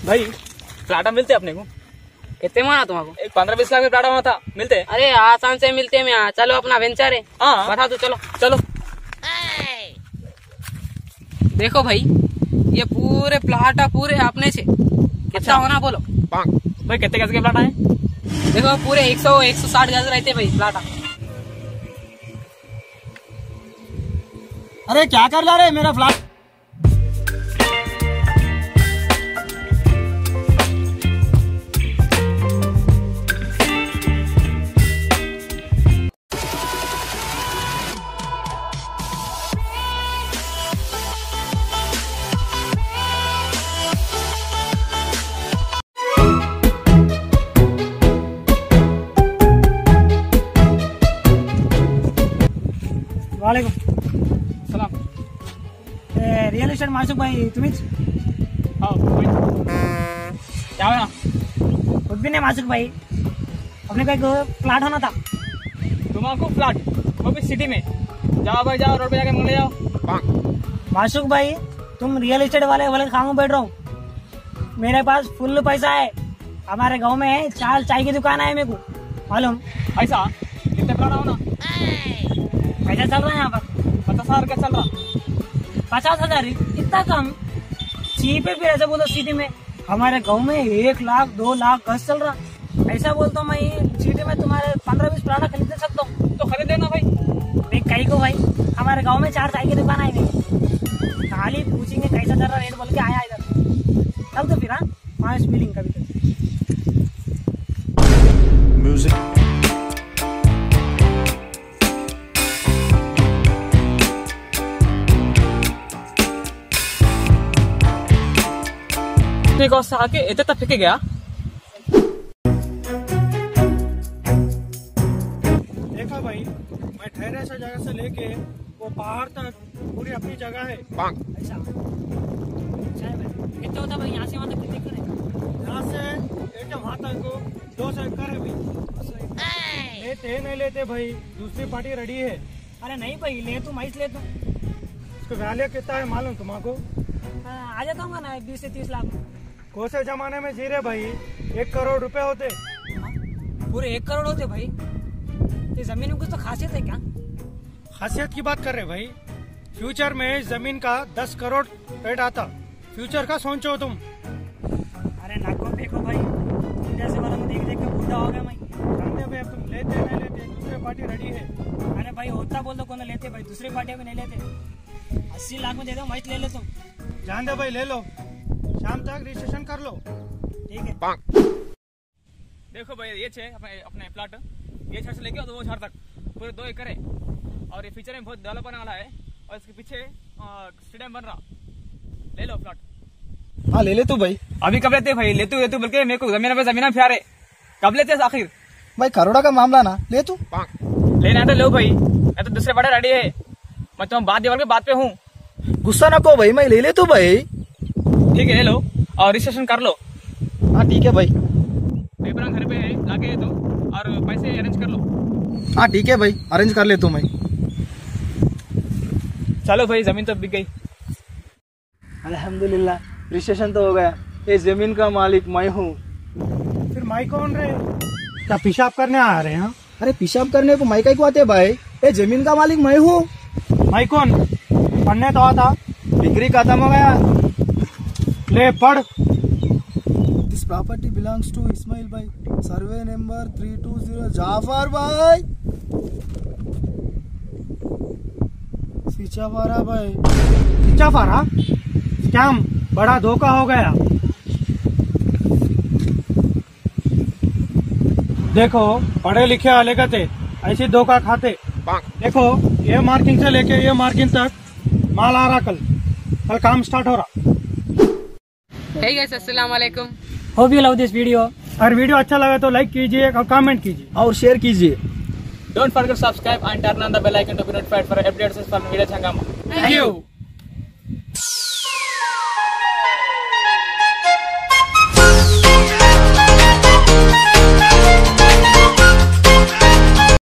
भाई प्लाटा मिलते अपने को? कितने माना तुम्हारा? एक 15-20 लाख में प्लाटा हुआ था, मिलते? अरे आसान से मिलते हैं यहाँ। चलो अपना वेंचर है। हाँ बता दो, चलो चलो। देखो भाई, ये पूरे प्लाटा पूरे अपने से कितना होना बोलो? भाई कितने गज के प्लाटा है? देखो पूरे 100-160 गज रहते भाई प्लाटा। अरे क्या कर ला रहे मेरा फ्लैट? वालेकुम सलाम। रियल एस्टेट मासूक भाई तुम्हीच? हाँ क्या हुआ? कुछ भी नहीं मासूक भाई, अपने को एक प्लाट होना था। तुम्हारा फ्लैट वो भी सिटी में? जाओ भाई जाओ, रोड पे जाके मंग ले जाओ। मासूक भाई तुम रियल एस्टेट वाले वाले खामों बैठ रहा हूँ, मेरे पास फुल पैसा है। हमारे गांव में 4 चाय की दुकान है, मेरे को मालूम। ऐसा कितने प्लाट हो ना? पैसा चल रहा है यहाँ पर 50,000 का चल रहा। 50,000? इतना कम? चीप है फिर ऐसा बोलो सिटी में। हमारे गांव में 1 लाख 2 लाख गज चल रहा। ऐसा बोलता हूँ मैं, सिटी में तुम्हारे 15-20 प्लाट खरीद सकता हूँ। तो खरीद लेना भाई। कहीं को भाई, हमारे गांव में 4 चाय की दुकान है, खाली पूछेंगे कैसा चल रहा रेट बोल के आया इधर। चल तो फिर हाँ, वहाँ स्पीलिंग कभी म्यूजिक। से आके इतने तक फेंके गया। देखा भाई, मैं ठहरे ऐसा जगह से लेके वो पहाड़ तक पूरी अपनी जगह है। ऐसा कितना होता भाई? यहाँ से वहाँ तक कितने एकड़ है? यहाँ से लेके वहाँ तक 200 एकड़ है भाई। लेते नहीं लेते भाई, दूसरी पार्टी रेडी है। अरे नहीं भाई, ले तू मैं ले तू। उसको वैल्यू कितना है मालूम तुम्हारा? आ जाता हूँ ना 20 से 30 लाख। कौन से जमाने में जी रहे भाई? 1 करोड़ रुपए होते। पूरे 1 करोड़ होते भाई? ये जमीन में कुछ तो खासियत है क्या? खासियत की बात कर रहे भाई, फ्यूचर में जमीन का 10 करोड़ रेट आता। फ्यूचर का सोचो तुम। अरे नाको देखो भाई, जैसे वाला देख देख के बूढ़ा हो गया मैं। जानते भाई, अब तुम लेते नहीं लेते, दूसरी पार्टी रेडी है। अरे भाई होता बोल दो कौन लेते भाई, दूसरी पार्टी भी नहीं लेते। 80 लाख में दे दो, मैं ले लो तुम। जान दो भाई, ले लो, शाम तक रजिस्ट्रेशन कर लो। ठीक है। देखो भाई ये अपने प्लाट, ये छड़ से लेके और वो छड़ तक पूरे 2 एकड़ है। और ये फ्यूचर में बहुत डेवलप होने वाला है। और इसके पीछे स्टेडियम बन रहा। ले लो प्लाट। हाँ ले ले तू भाई। अभी कब लेते भाई? ले तू बल्कि मेरे को जमीन पे जमीन प्यारे। कब लेते आखिर? भाई करोड़ा का मामला ना, ले तू। लेना तो लो भाई, मैं तो दूसरे बड़े रेडी है। मैं तो बात दीवार के बात पे हूँ। गुस्सा ना को भाई, मैं ले ले तू भाई। ठीक है ले लो और रजिस्ट्रेशन कर लो। हाँ ठीक है भाई। पेपर घर पे है, लाके दो और पैसे अरेंज कर लो। हाँ ठीक है भाई, अरेंज कर ले तू। मैं चलो भाई, जमीन तो बिक गई। अल्हम्दुलिल्लाह, रजिस्ट्रेशन तो हो गया। ये जमीन का मालिक मैं हूँ। फिर मैं कौन रहे? क्या पेशाब करने आ रहे हैं? अरे पेशाब करने को मैं कहीं को आते भाई? ये जमीन का मालिक मैं हूँ। मैं कौन? पढ़ने तो आता, डिग्री खत्म हो गया। ले पढ़। This property belongs to Ismail भाई, सर्वे नंबर 320 जाफर भाई। सिचाफारा भाई। सिचाफारा स्कैम, बड़ा धोखा हो गया। देखो पढ़े लिखे वाले का थे ऐसे धोखा खाते। देखो ये मार्किंग से लेके ये मार्किंग तक माल आ रहा। कल काम स्टार्ट हो रहा। हे गाइस, अस्सलाम वालेकुम। Hope you love this video. अगर वीडियो अच्छा लगा तो लाइक कीजिए और कमेंट कीजिए और शेयर कीजिए। Don't forget to subscribe and turn on the bell icon to be notified for updates from Video Changama. Thank you.